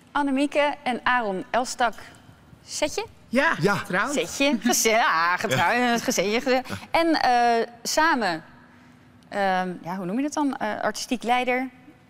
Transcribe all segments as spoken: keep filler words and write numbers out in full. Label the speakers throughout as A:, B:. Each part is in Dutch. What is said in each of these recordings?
A: Annemieke en Aaron Elstak. Setje?
B: Ja,
C: Ja.
B: getrouwd.
A: Setje, gezellig. Ja, getrouwd, gezellig. En uh, samen, uh, ja, hoe noem je dat dan? Uh, artistiek leider.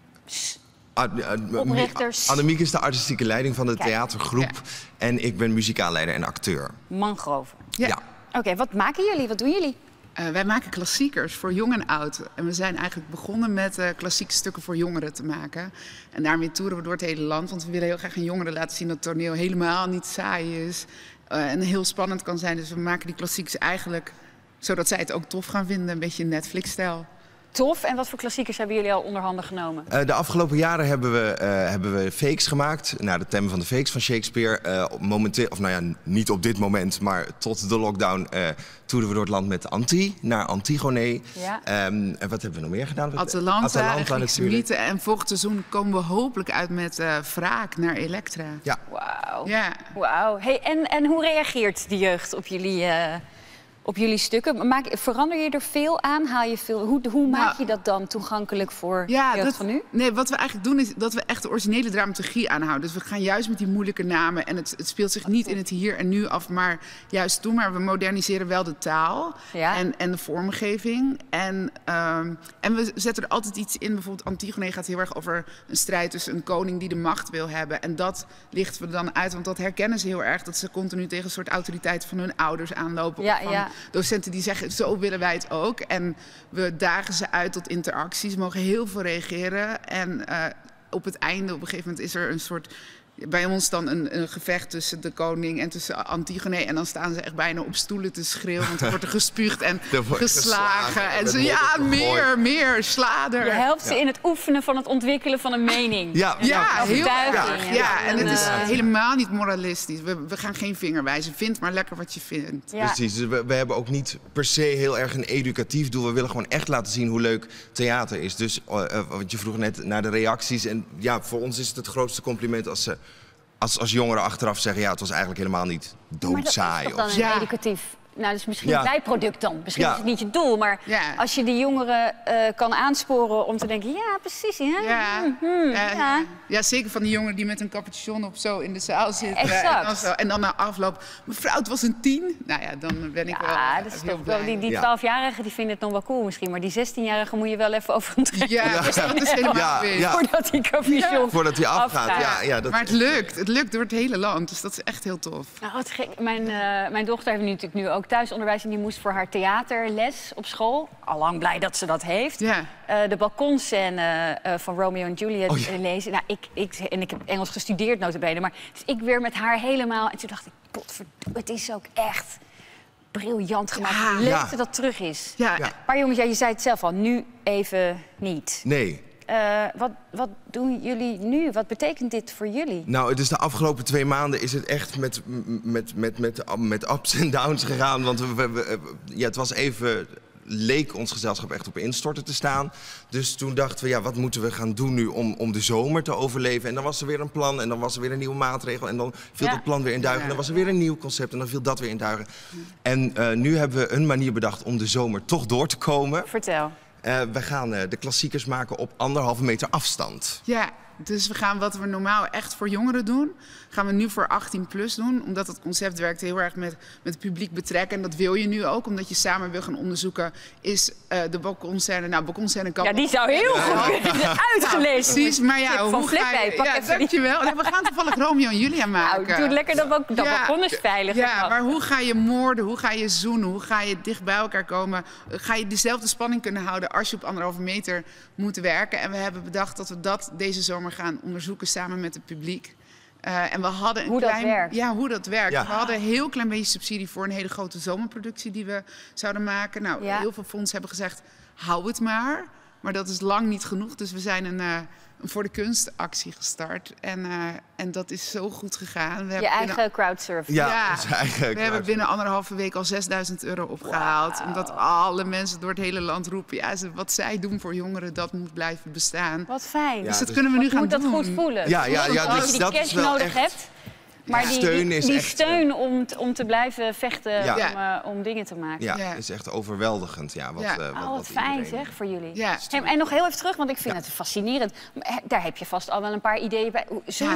A: Oprichters.
C: Annemieke is de artistieke leiding van de
A: Kijk.
C: theatergroep.
B: Ja.
C: En ik ben muzikaalleider en acteur.
A: Mangroven.
B: Ja.
C: Ja.
A: Oké, okay, wat maken jullie? Wat doen jullie?
B: Uh, wij maken klassiekers voor jong en oud. En we zijn eigenlijk begonnen met uh, klassieke stukken voor jongeren te maken. En daarmee toeren we door het hele land. Want we willen heel graag aan jongeren laten zien dat toneel helemaal niet saai is. Uh, en heel spannend kan zijn. Dus we maken die klassiekers eigenlijk zodat zij het ook tof gaan vinden. Een beetje Netflix-stijl.
A: Tof. En wat voor klassiekers hebben jullie al onder handen genomen?
C: Uh, de afgelopen jaren hebben we, uh, hebben we fakes gemaakt. Naar de temmen van de fakes van Shakespeare. Uh, momenteel, of nou ja, niet op dit moment, maar tot de lockdown uh, toeren we door het land met Anti, naar Antigone.
A: Ja.
C: Um, en wat hebben we nog meer gedaan?
B: Atalanta,
C: Atalanta natuurlijk.
B: mythe. En volgend seizoen komen we hopelijk uit met uh, Wraak naar Elektra.
C: Ja.
A: Wauw.
B: Ja.
A: Wauw. Hey, en, en hoe reageert de jeugd op jullie... Uh... Op jullie stukken. Maak, verander je er veel aan? Haal je veel, hoe hoe
B: nou,
A: maak je dat dan toegankelijk voor
B: ja,
A: de jeugd
B: dat,
A: van nu?
B: Nee, wat we eigenlijk doen is dat we echt de originele dramaturgie aanhouden. Dus we gaan juist met die moeilijke namen. En het, het speelt zich niet in het hier en nu af, maar juist toen. Maar we moderniseren wel de taal
A: Ja.
B: en, en de vormgeving. En, um, en we zetten er altijd iets in. Bijvoorbeeld Antigone gaat heel erg over een strijd tussen een koning die de macht wil hebben. En dat lichten we er dan uit. Want dat herkennen ze heel erg. Dat ze continu tegen een soort autoriteit van hun ouders aanlopen.
A: Ja,
B: of van
A: ja.
B: docenten die zeggen, zo willen wij het ook. En we dagen ze uit tot interacties. Ze mogen heel veel reageren. En uh, op het einde, op een gegeven moment, is er een soort... Bij ons dan een, een gevecht tussen de koning en tussen Antigone. En dan staan ze echt bijna op stoelen te schreeuwen. Want er wordt er gespuugd en geslagen.
C: geslagen.
B: En
C: En
B: ze,
C: er
B: ja,
C: wordt
B: meer, meer, slader.
A: Je helpt ze
C: Ja.
A: in het oefenen van het ontwikkelen van een mening.
C: Ja,
A: En
B: Ja,
A: ook
B: heel
A: overtuiging.
B: erg. Ja, en het is
A: uh,
B: helemaal niet moralistisch. We, we gaan geen vinger wijzen. Vind maar lekker wat je vindt.
A: ja.
C: Precies, dus we, we hebben ook niet per se heel erg een educatief doel. We willen gewoon echt laten zien hoe leuk theater is. Dus, uh, uh, want je vroeg net naar de reacties. En ja, voor ons is het het grootste compliment als ze... Als, als jongeren achteraf zeggen, ja, het was eigenlijk helemaal niet doodsaai.
A: Maar dat is toch dan
C: of
A: een
B: Ja.
A: educatief... Nou, dat is misschien
C: Ja.
A: een bijproduct dan. Misschien
C: Ja.
A: is het niet je doel, maar
B: Ja.
A: als je de jongeren uh, kan aansporen om te denken... Ja, precies, ja.
B: Ja.
A: Hmm, hmm,
B: Uh,
A: ja.
B: ja, zeker van die jongen die met een capuchon op zo in de zaal zit. uh,
A: Exact.
B: En dan, zo, en dan na afloop, mevrouw, het was een tien. Nou ja, dan ben ik wel
A: Ja,
B: uh,
A: dat is
B: heel
A: toch wel...
B: blij.
A: Die, die
C: Ja.
A: twaalfjarigen die vinden het nog wel cool misschien... maar die zestienjarigen moet je wel even over een trek.
B: Ja,
C: Ja.
B: dus dat is helemaal
C: Ja,
B: weer.
C: ja.
A: Voordat die capuchon
C: Voordat hij afgaat.
A: afgaat.
C: Ja, ja, dat
B: Maar het lukt. Het lukt door het hele land. Dus dat is echt heel tof.
A: Nou, wat gek. Mijn, uh, mijn dochter heeft nu natuurlijk nu ook thuisonderwijs... en die moest voor haar theaterles op school. Allang blij dat ze dat heeft.
B: Ja.
A: Uh, de balkonscène uh, van Romeo en Juliet
C: Oh, ja.
A: lezen. Nou, ik, ik, en ik heb Engels gestudeerd nota bene. Maar dus ik weer met haar helemaal... En toen dacht ik, potverdomme, het is ook echt briljant gemaakt.
B: Ja.
A: Leuk
C: Ja.
A: dat dat terug is.
B: Ja,
C: Ja.
A: Maar jongens, ja, je zei het zelf al, nu even niet.
C: Nee.
A: Uh, wat, wat doen jullie nu? Wat betekent dit voor jullie?
C: Nou, het is de afgelopen twee maanden is het echt met, met, met, met, met ups en downs gegaan. Want we, we, we- ja, het was even... leek ons gezelschap echt op instorten te staan. Dus toen dachten we, ja, wat moeten we gaan doen nu om, om de zomer te overleven? En dan was er weer een plan en dan was er weer een nieuwe maatregel. En dan viel
A: Ja.
C: dat plan weer in duigen. En dan was er weer een nieuw concept en dan viel dat weer in duigen. En uh, nu hebben we een manier bedacht om de zomer toch door te komen.
A: Vertel.
C: Uh, we gaan uh, de klassiekers maken op anderhalve meter afstand.
B: Ja, dus we gaan wat we normaal echt voor jongeren doen, gaan we nu voor achttien plus doen. Omdat het concept werkt heel erg met, met het publiek betrekken. En dat wil je nu ook, omdat je samen wil gaan onderzoeken, is uh, de balkonscène... Nou, balkonscène kan...
A: Ja, die zou heel goed kunnen. Uitgelezen.
B: Precies, maar ja,
A: Tip van
B: hoe ga
A: Flip,
B: je...
A: pak
B: Ja,
A: even die-
B: dankjewel. Ja, we gaan toevallig Romeo en Julia maken.
A: Nou, doe lekker dat, balk- dat
B: Ja.
A: balkon is veilig.
B: Ja, maar hoe ga je moorden? Hoe ga je zoenen? Hoe ga je dicht bij elkaar komen? Ga je dezelfde spanning kunnen houden als je op anderhalve meter moet werken? En we hebben bedacht dat we dat deze zomer gaan onderzoeken samen met het publiek. Uh, en we hadden een
A: Hoe dat
B: klein,
A: werkt.
B: Ja, hoe dat werkt.
C: Ja.
B: We hadden een heel klein beetje subsidie voor een hele grote zomerproductie die we zouden maken. Nou,
A: Ja.
B: heel veel fondsen hebben gezegd, hou het maar. Maar dat is lang niet genoeg. Dus we zijn een, uh, een voor de kunst actie gestart. En, uh, en dat is zo goed gegaan. We
A: Je
B: hebben
A: eigen
B: binnen-
A: crowdsurfen.
C: Ja,
B: Ja,
C: onze eigen
B: we hebben binnen anderhalve week al zesduizend euro opgehaald.
A: Wauw.
B: Omdat alle mensen door het hele land roepen... ja, ze- wat zij doen voor jongeren, dat moet blijven bestaan.
A: Wat fijn.
C: Ja,
B: Dus dat
C: dus-
B: kunnen we nu
A: Je
B: gaan
A: moet dat
B: doen.
A: goed voelen.
C: Ja, ja, ja,
A: Als
C: dus
A: je die
C: dat is
A: cash
C: wel
A: nodig
C: echt-
A: hebt. Maar
C: Ja.
A: die,
C: Steun
A: die,
C: is
A: die
C: echt,
A: steun om, t- om te blijven vechten,
C: Ja.
A: om, uh, om dingen te maken.
C: Ja,
B: Ja.
C: is echt overweldigend. Ja, wat,
B: Ja.
C: uh, wat,
A: Oh,
C: wat
A: wat fijn
C: iedereen-
A: zeg, voor jullie.
B: Ja.
A: Hey, en nog heel even terug, want ik vind het fascinerend. Maar, hè, daar heb je vast al wel een paar ideeën bij. Hoe- Zoenen,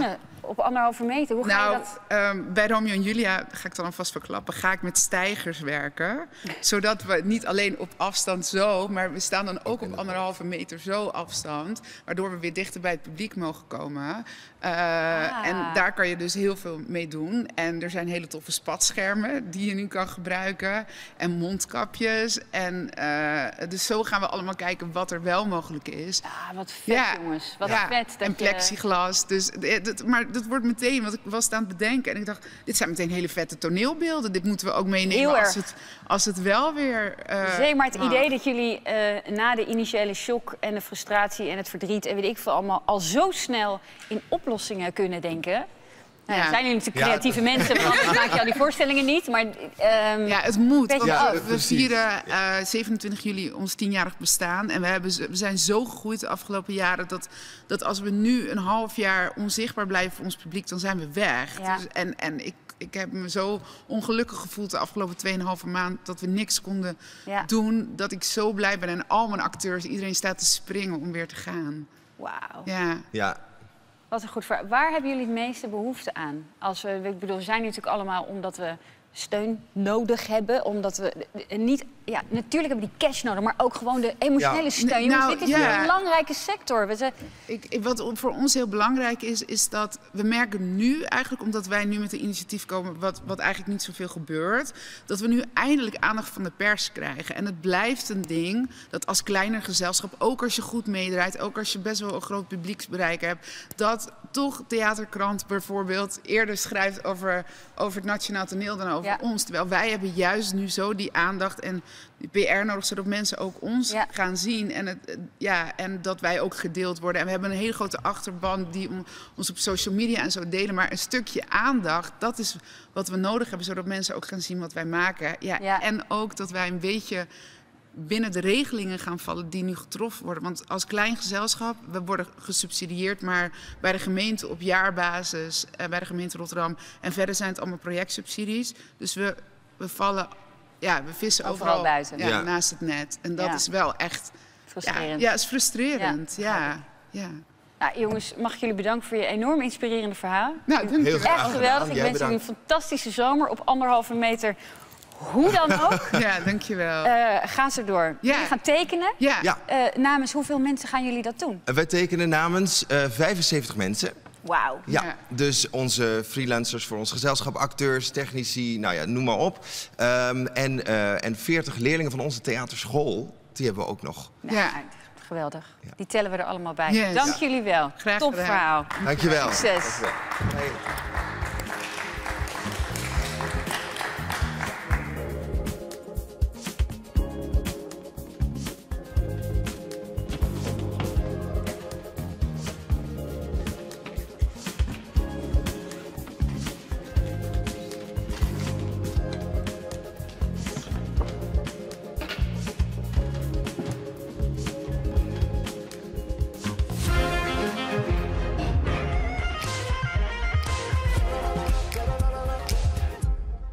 A: op anderhalve meter? Hoe ga
B: nou,
A: je dat...
B: um, bij Romeo en Julia, ga ik dan alvast verklappen, ga ik met stijgers werken. Zodat we niet alleen op afstand zo, maar we staan dan ook op anderhalve meter zo afstand. Waardoor we weer dichter bij het publiek mogen komen. Uh,
A: Ah.
B: En daar kan je dus heel veel mee doen. En er zijn hele toffe spatschermen die je nu kan gebruiken. En mondkapjes. En uh, dus zo gaan we allemaal kijken wat er wel mogelijk is.
A: Ah, wat vet,
B: Ja.
A: jongens. Wat
B: Ja,
A: vet. Dat
B: en
A: je-
B: plexiglas. Dus, eh, dat, maar dat wordt meteen, want ik was het aan het bedenken. En ik dacht, dit zijn meteen hele vette toneelbeelden. Dit moeten we ook
A: Heel
B: meenemen
A: erg.
B: als het, als het wel weer uh,
A: Zeker, maar het
B: mag.
A: idee dat jullie uh, na de initiële shock en de frustratie en het verdriet en weet ik veel allemaal al zo snel in oplossingen kunnen denken. Nou,
B: Ja.
A: zijn jullie natuurlijk
C: Ja.
A: creatieve mensen, want anders maak je al die voorstellingen niet. Maar ehm,
B: Ja, het moet.
A: Weet je
B: Want
A: wel.
B: we-
C: Ja,
B: we
C: precies.
B: vieren uh, zevenentwintig juli ons tienjarig bestaan. En we, hebben, z- we zijn zo gegroeid de afgelopen jaren dat, dat als we nu een half jaar onzichtbaar blijven voor ons publiek, dan zijn we weg.
A: Ja.
B: Dus, en en ik, ik heb me zo ongelukkig gevoeld de afgelopen tweeënhalve maand dat we niks konden
A: ja,
B: doen. Dat ik zo blij ben. En al mijn acteurs, iedereen staat te springen om weer te gaan.
A: wauw.
B: Ja.
C: Ja,
A: Wat een goed verhaal. Waar hebben jullie het meeste behoefte aan? Als we, ik bedoel, we zijn hier natuurlijk allemaal omdat we steun nodig hebben. Omdat we eh, niet... Ja, natuurlijk hebben we die cash nodig, maar ook gewoon de emotionele
C: Ja.
A: steun.
B: Nou,
A: Jongens, dit is
B: ja.
A: een belangrijke sector. We zijn,
B: Ik, ik- wat voor ons heel belangrijk is, is dat we merken nu eigenlijk, omdat wij nu met een initiatief komen, wat, wat eigenlijk niet zoveel gebeurt, dat we nu eindelijk aandacht van de pers krijgen. En het blijft een ding dat als kleiner gezelschap, ook als je goed meedraait, ook als je best wel een groot publieksbereik hebt, dat toch Theaterkrant bijvoorbeeld eerder schrijft over, over het Nationaal Toneel dan over
A: Ja.
B: ons. Terwijl wij hebben juist nu zo die aandacht en die P R nodig, zodat mensen ook ons
A: Ja.
B: gaan zien. En, het, eh, ja, en dat wij ook gedeeld worden. En we hebben een hele grote achterban die om, ons op social media en zo delen. Maar een stukje aandacht, dat is wat we nodig hebben, zodat mensen ook gaan zien wat wij maken. Ja,
A: Ja.
B: En ook dat wij een beetje binnen de regelingen gaan vallen die nu getroffen worden. Want als klein gezelschap, we worden gesubsidieerd, maar bij de gemeente op jaarbasis, eh, bij de gemeente Rotterdam. En verder zijn het allemaal projectsubsidies. Dus we, we vallen, ja, we vissen
A: Overal
B: overal,
A: buiten.
B: Ja,
C: Ja.
B: naast het net. En dat
A: Ja.
B: is wel echt, ja,
A: frustrerend.
B: ja, is frustrerend.
A: Ja,
B: Ja, ja.
A: Nou, jongens, mag ik jullie bedanken voor je enorm inspirerende verhaal.
B: Nou, dank je
C: Heel
B: wel.
A: Echt
C: graag
A: geweldig.
C: gedaan.
A: Ik
C: Jij
A: wens jullie een
C: bedankt.
A: fantastische zomer op anderhalve meter. Hoe dan ook.
B: Ja, dank je wel.
A: Eh ga zo door.
B: Ja.
A: Jullie gaan tekenen.
B: Ja.
C: Ja.
A: Eh, namens hoeveel mensen gaan jullie dat doen?
C: wij tekenen namens eh, vijfenzeventig mensen.
A: Wauw.
C: Ja,
B: Ja.
C: dus onze freelancers voor ons gezelschap, acteurs, technici, nou ja, noem maar op. Ehm, en, eh, en veertig leerlingen van onze theaterschool, die hebben we ook nog.
A: Nou,
B: Ja.
A: geweldig.
C: Ja.
A: Die tellen we er allemaal bij.
B: Yes.
A: Dank
B: Ja.
A: jullie wel.
B: Graag
A: Top
B: gedaan.
A: verhaal.
C: Dankjewel.
A: Succes.
C: Dankjewel. Hey.